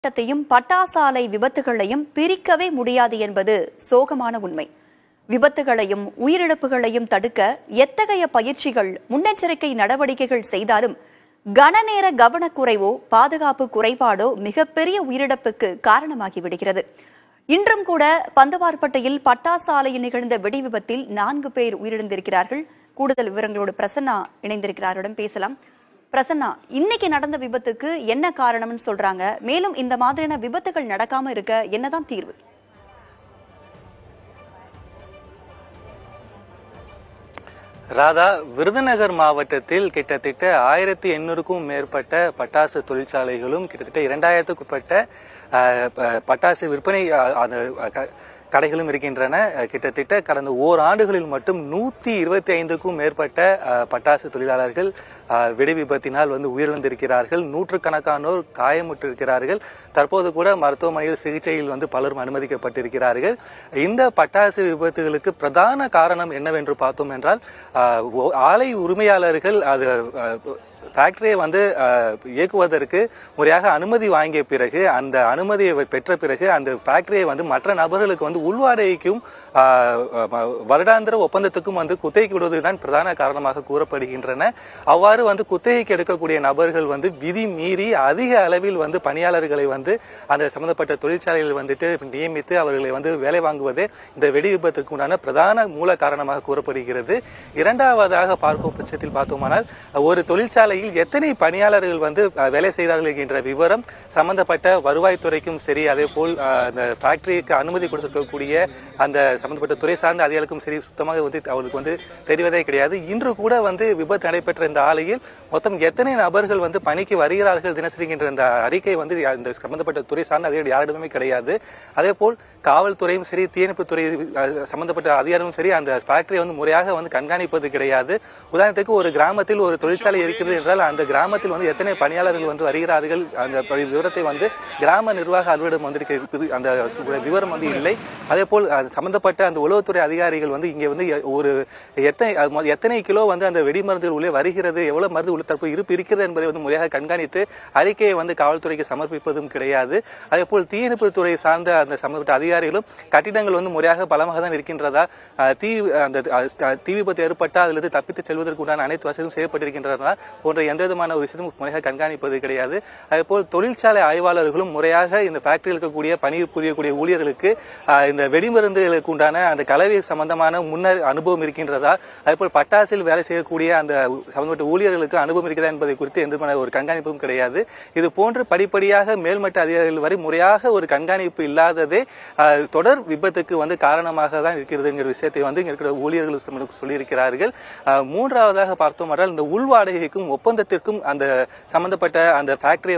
சட்டத்தையும் பட்டாசாலை விபத்துகளையும் பிரிக்கவே முடியாது என்பது சோகமான உண்மை. விபத்துகளையும் உயிரிழப்புகளையும் தடுக்க எத்தகைய பயிற்சிகள், முன்னெச்சரிக்கை நடவடிக்கைகள் செய்தாலும் கனநேர கவனக்குறைவோ பாதுகாப்பு குறைபாடோ மிகப்பெரிய உயிரிழப்புக்கு காரணமாகிவிடுகிறது. இன்றும் கூட பந்தவார்பட்டையில் பட்டாசாலையில் நிகழ்ந்த வெடி விபத்தில் 4 பேர் உயிரிழந்திருக்கிறார்கள். கூடுதல் விவரங்களோடு பிரசன்னா இணைந்திருக்கிறாரிடம் பேசலாம். பிரசன்னா, இன்னைக்கு நடந்த விபத்துக்கு என்ன காரணம்னு சொல்றாங்க? மேலும் இந்த மாதிரியான விபத்துகள் நடக்காம இருக்க என்னதான் தீர்வு? ராதா, விருதுநகர் மாவட்டத்தில் கிட்டத்தட்ட 1800க்கும் மேற்பட்ட பட்டாசு தொழிற்சாலைகளும் கிட்டத்தட்ட 2000க்கும் மேற்பட்ட பட்டாசு விற்பனை கடைகளும் இருக்கின்றன. கிட்டத்தட்ட கடந்த ஓராண்டுகளில் மட்டும் 125க்கும் மேற்பட்ட பட்டாசு தொழிலாளர்கள் வெடி விபத்தினால் உயிரிழந்திருக்கிறார்கள். நூற்றுக்கணக்கானோர் காயமுற்றிருக்கிறார்கள். தற்போது கூட மருத்துவமனையில் சிகிச்சையில் பலரும் அனுமதிக்கப்பட்டிருக்கிறார்கள். இந்த பட்டாசு விபத்துகளுக்கு பிரதான காரணம் என்னவென்று பார்த்தோம் என்றால், ஆலை உரிமையாளர்கள் அது ஃபேக்டரியை இயக்குவதற்கு முறையாக அனுமதி வாங்கிய பிறகு, அந்த அனுமதியை பெற்ற பிறகு அந்த ஃபேக்டரியை மற்ற நபர்களுக்கு உள்வாடகைக்கும் வருடாந்திர ஒப்பந்தத்துக்கும் குத்தகைக்கு விடுவதுதான் பிரதான காரணமாக கூறப்படுகின்றன. அவ்வாறு குத்தகைக்கு எடுக்கக்கூடிய நபர்கள் விதி மீறி அதிக அளவில் பணியாளர்களை அந்த சம்பந்தப்பட்ட தொழிற்சாலையில் நியமித்து அவர்களை வேலை வாங்குவதே இந்த வெடி விபத்துக்கு உண்டான பிரதான மூல காரணமாக கூறப்படுகிறது. இரண்டாவதாக பார்க்கும் பட்சத்தில் பார்த்தோமானால், ஒரு தொழிற்சாலையில் எத்தனை பணியாளர்கள் வேலை செய்கிறார்கள் என்கின்ற விவரம் சம்பந்தப்பட்ட வருவாய்த்துறைக்கும் சரி, அதே போல் அந்த ஃபேக்டரிக்கு அனுமதி கொடுத்திருக்கக்கூடிய அந்த சம்பந்தப்பட்ட துறை சார்ந்த அதிகாரிகளுக்கும் சரி சுத்தமாக அவர்களுக்கு தெரிவதே கிடையாது. இன்று கூட விபத்து நடைபெற்ற இந்த ஆலையில் மொத்தம் எத்தனை நபர்கள் பணிக்கு வருகிறார்கள் தினசரிங்கின்ற இந்த அறிக்கை இந்த சம்பந்தப்பட்ட துறை சார்ந்த அதிகாரி யாரிடமே கிடையாது. அதே போல் காவல்துறையும் சரி, தீயணைப்பு துறை சம்பந்தப்பட்ட அதிகாரியும் சரி அந்த ஃபேக்டரியை முறையாக கண்காணிப்பது கிடையாது. உதாரணத்துக்கு, ஒரு கிராமத்தில் ஒரு தொழிற்சாலை இருக்கிறது என்றால் அந்த கிராமத்தில் எத்தனை பணியாளர்கள் வருகிறார்கள் அந்த விவரத்தை கிராம நிர்வாக அலுவலகம் அந்த விவரம் இல்லை. அதே போல் சம்பந்தப்பட்ட அந்த உளவுத்துறை அதிகாரிகள் இங்கே ஒரு எத்தனை கிலோ அந்த வெடி மருந்துகள் உள்ளே வருகிறது, எவ்வளவு மருந்து உள்ள தற்போது இருப்பு இருக்கிறது என்பதை முறையாக கண்காணித்து அறிக்கையை காவல்துறைக்கு சமர்ப்பிப்பதும் கிடையாது. அதே போல் தீயணைப்பு துறை சார்ந்த அந்த சம்பந்தப்பட்ட அதிகாரிகளும் கட்டிடங்கள் முறையாக பலமாக தான் இருக்கின்றதா, தீ விபத்து ஏற்பட்டால் அதிலிருந்து தப்பித்து செல்வதற்கு உண்டான அனைத்து வசதியும் செய்யப்பட்டிருக்கின்றதா போன்ற எந்த விதமான ஒரு விஷயமும் முறையாக கண்காணிப்பது கிடையாது. அதே போல் தொழிற்சாலை ஆய்வாளர்களும் முறையாக இந்த ஃபேக்டரியில் இருக்கக்கூடிய பணி புரியக்கூடிய ஊழியர்களுக்கு இந்த வெடிமருந்துகளுக்கு உண்டான அந்த கலவை சம்பந்தமான முன்னர் அனுபவம் இருக்கின்றதா, அதே போல் பட்டாசில் வேலை செய்யக்கூடிய அந்த சம்பந்தப்பட்ட ஊழியர்களுக்கு அனுபவம் இருக்கிறதா என்பதை குறித்து எந்த ஒரு கண்காணிப்பும் கிடையாது. இது போன்று படிப்படியாக மேல்மட்ட அதிகாரிகள் வரை முறையாக ஒரு கண்காணிப்பு இல்லாததே தொடர் விபத்துக்கு காரணமாக தான் இருக்கிறது என்கிற விஷயத்தை இங்க இருக்கிற ஊழியர்கள் சொல்லியிருக்கிறார்கள். மூன்றாவதாக பார்த்தோம் என்றால், இந்த உள்வாடகைக்கும் ஒப்பந்தத்திற்கும் அந்த சம்பந்தப்பட்ட அந்த ஃபேக்டரியை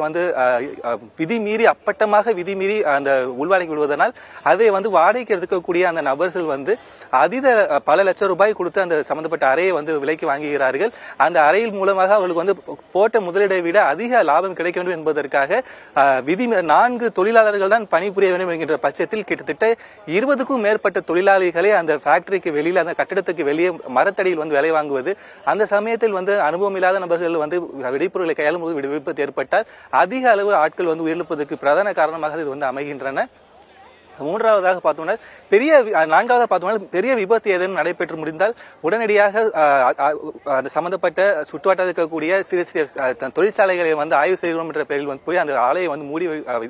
விதி மீறி அப்பட்டமாக விதி மீறி அந்த உள்வாடகை விடுவதனால் அதை வாடகைக்கு எடுக்கக்கூடிய அந்த நபர்கள் அதீத பல லட்சம் ரூபாய் கொடுத்து அந்த சம்பந்தப்பட்ட அறையை விலைக்கு வாங்குகிறார்கள். அந்த அறையில் மூலமாக அவர்களுக்கு போட்ட முதலீடை விட அதிக லாபம் கிடைக்க வேண்டும் என்பதற்காக விதி 4 தொழிலாளர்கள் தான் பணிபுரிய வேண்டும் என்கின்ற பட்சத்தில் கிட்டத்தட்ட 20க்கும் மேற்பட்ட தொழிலாளிகளை அந்த ஃபேக்டரிக்கு வெளியில் அந்த கட்டிடத்துக்கு வெளியே மரத்தடியில் வேலை வாங்குவது, அந்த சமயத்தில் அனுபவம் இல்லாத நபர்கள் வெடிப்பொருட்களை கையாளும் போது விபத்து ஏற்பட்டால் அதிக அளவு ஆட்கள் உயிரிழப்பதற்கு பிரதான காரணமாக இது அமைகின்றன. மூன்றாவதாக பார்த்தோம்னா, நான்காவதாக பார்த்தோம்னா, பெரிய விபத்து ஏதேனும் நடைபெற்று முடிந்தால் உடனடியாக அந்த சம்பந்தப்பட்ட சுற்றுவட்டாரத்தில் இருக்கக்கூடிய சிறு சிறு தொழிற்சாலைகளை ஆய்வு செய்கிறோம் என்ற பெயரில் போய் அந்த ஆலையை மூடி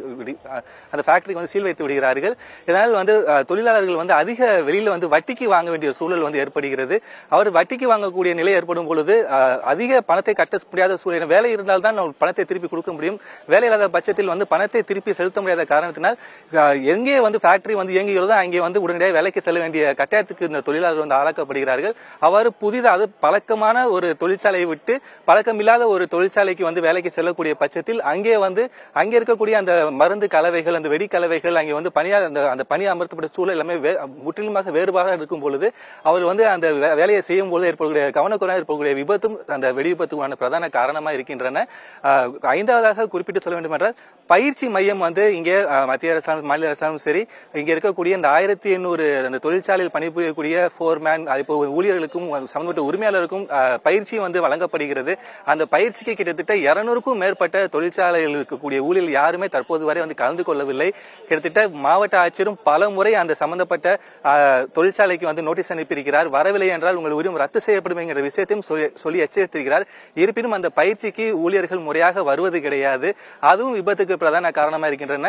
அந்த ஃபேக்டரிக்கு சீல் வைத்து விடுகிறார்கள். இதனால் தொழிலாளர்கள் அதிக வெளியில வட்டிக்கு வாங்க வேண்டிய சூழல் ஏற்படுகிறது. அவர் வட்டிக்கு வாங்கக்கூடிய நிலை ஏற்படும் பொழுது அதிக பணத்தை கட்ட முடியாத சூழல், வேலை இருந்தால் தான் பணத்தை திருப்பி கொடுக்க முடியும். வேலை இல்லாத பட்சத்தில் பணத்தை திருப்பி செலுத்த முடியாத காரணத்தினால் எங்கே ஃபேக்டரி இயங்குகிறதோ அங்கே உடனடியாக வேலைக்கு செல்ல வேண்டிய கட்டாயத்துக்கு இந்த தொழிலாளர்கள் ஆளாக்கப்படுகிறார்கள். அவ்வாறு புதிதாக பழக்கமான ஒரு தொழிற்சாலையை விட்டு பழக்கமில்லாத ஒரு தொழிற்சாலைக்கு வேலைக்கு செல்லக்கூடிய பட்சத்தில் அங்கே அங்கே இருக்கக்கூடிய அந்த மருந்து கலவைகள், அந்த வெடி கலவைகள், அங்கே பணியாளர் அந்த பணி அமர்த்தப்பட்ட சூழல் எல்லாமே முற்றிலுமாக வேறுபாடாக இருக்கும் பொழுது அவர் அந்த வேலையை செய்யும் போது ஏற்படக்கூடிய கவனக்குறைவாக ஏற்படக்கூடிய விபத்தும் அந்த வெடி விபத்துக்கான பிரதான காரணமாக இருக்கின்றன. ஐந்தாவதாக குறிப்பிட்டு சொல்ல வேண்டும் என்றால், பயிற்சி மையம் இங்கே மத்திய அரசாங்கம், மாநில அரசாங்கம் சரி, இங்க இருக்கக்கூடிய இந்த 1800 அந்த தொழிற்சாலையில் பணிபுரியக்கூடிய ஃபோர்மேன் இப்போ ஊழியர்களுக்கும் சம்பந்தப்பட்ட உரிமையாளருக்கும் பயிற்சி வந்து வழங்கப்படுகிறது. அந்த பயிற்சிக்கு கிட்டத்தட்ட 200க்கும் மேற்பட்ட தொழிற்சாலையில் இருக்கக்கூடிய ஊழியர்கள் யாருமே தற்போது வரை வந்து கலந்து கொள்ளவில்லை. கிட்டத்தட்ட மாவட்ட ஆட்சியரும் பல முறை அந்த சம்பந்தப்பட்ட தொழிற்சாலைக்கு வந்து நோட்டீஸ் அனுப்பியிருக்கிறார். வரவில்லை என்றால் உங்கள் உரிமை ரத்து செய்யப்படும் என்கிற விஷயத்தையும் சொல்லி எச்சரித்திருக்கிறார். இருப்பினும் அந்த பயிற்சிக்கு ஊழியர்கள் முறையாக வருவது கிடையாது. அதுவும் விபத்துக்கு பிரதான காரணமாக இருக்கின்றன.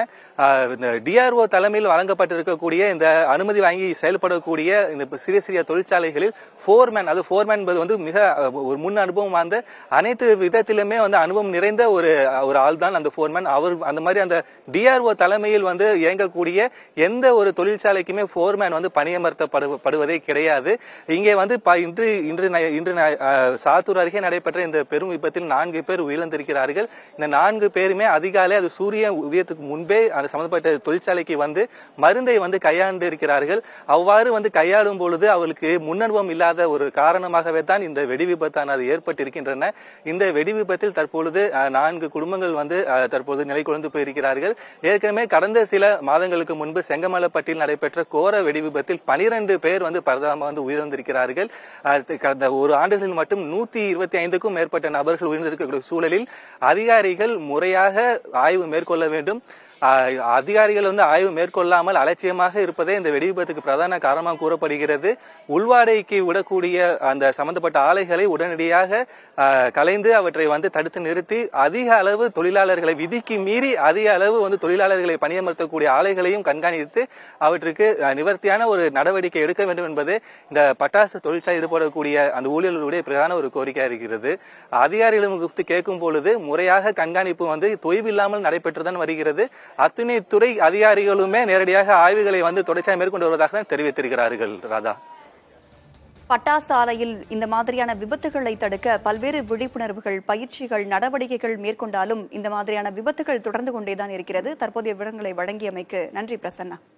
டிஆர்ஓ தலைமையில் வழங்கப்பட்டிருக்கக்கூடிய இந்த அனுமதி வாங்கி செயல்படக்கூடிய இந்த சிறிய சிறிய தொழிற்சாலைகளில் ஃபோர்மேன் என்பது வந்து மிக ஒரு முன் அனுபவம் வாய்ந்த அனைத்து விதத்திலுமே வந்து அனுபவம் நிறைந்த ஒரு ஆள் தான் அந்த ஃபோர்மேன். அவர் அந்த மாதிரி அந்த டிஆர்ஓ தலைமையில் வந்து இயங்கக்கூடிய எந்த ஒரு தொழிற்சாலைக்குமே ஃபோர்மேன் வந்து பணியமர்த்தப்படுவதே கிடையாது. இங்கே வந்து இன்று சாத்தூர் அருகே நடைபெற்ற இந்த பெரும் விபத்தில் 4 பேர் உயிரிழந்திருக்கிறார்கள். இந்த 4 பேருமே அதிகாலை அது சூரிய உதயத்துக்கு முன்பே அந்த சம்பந்தப்பட்ட தொழிற்சாலைக்கு வந்து மருந்தை வந்து கையாண்டு இருக்கிறார்கள். அவ்வாறு வந்து கையாளும் பொழுது அவர்களுக்கு முன்னனுபவம் இல்லாத ஒரு காரணமாகவே தான் இந்த வெடி விபத்தானது ஏற்பட்டிருக்கின்றன. இந்த வெடி விபத்தில் தற்பொழுது 4 குடும்பங்கள் வந்து தற்போது நிலை குலைந்து போயிருக்கிறார்கள். ஏற்கனவே கடந்த சில மாதங்களுக்கு முன்பு செங்கமலப்பட்டியில் நடைபெற்ற கோர வெடி விபத்தில் 12 பேர் வந்து பரிதாபமாக வந்து உயிரிழந்திருக்கிறார்கள். கடந்த ஒரு ஆண்டுகளில் மட்டும் 125க்கும் மேற்பட்ட நபர்கள் உயிரிழந்திருக்கக்கூடிய சூழலில் அதிகாரிகள் முறையாக ஆய்வு மேற்கொள்ள வேண்டும். அதிகாரிகள் வந்து ஆய்வு மேற்கொள்ளாமல் அலட்சியமாக இருப்பதே இந்த வெடி விபத்துக்கு பிரதான காரணமாக கூறப்படுகிறது. உள்வாடைக்கு விடக்கூடிய அந்த சம்பந்தப்பட்ட ஆலைகளை உடனடியாக கலைந்து அவற்றை வந்து தடுத்து நிறுத்தி அதிக அளவு தொழிலாளர்களை விதிக்கு மீறி அதிக அளவு வந்து தொழிலாளர்களை பணியமர்த்தக்கூடிய ஆலைகளையும் கண்காணித்து அவற்றுக்கு நிவர்த்தியான ஒரு நடவடிக்கை எடுக்க வேண்டும் என்பது இந்த பட்டாசு தொழிற்சாலை ஈடுபடக்கூடிய அந்த ஊழியர்களுடைய பிரதான ஒரு கோரிக்கையாக இருக்கிறது. அதிகாரிகளிடம் கேட்கும் பொழுது முறையாக கண்காணிப்பு வந்து தொய்வில்லாமல் நடைபெற்றுதான் வருகிறது. அத்துணை துறை அதிகாரிகளுமே நேரடியாக ஆய்வுகளை வந்து தொடர்ச்சியாக மேற்கொண்டு வருவதாக தான் தெரிவித்திருக்கிறார்கள். ராதா, பட்டாசு ஆலையில் இந்த மாதிரியான விபத்துகளை தடுக்க பல்வேறு விழிப்புணர்வுகள், பயிற்சிகள், நடவடிக்கைகள் மேற்கொண்டாலும் இந்த மாதிரியான விபத்துகள் தொடர்ந்து கொண்டேதான் இருக்கிறது. தற்போதைய விவரங்களை வழங்கியமைக்கு நன்றி பிரசன்னா.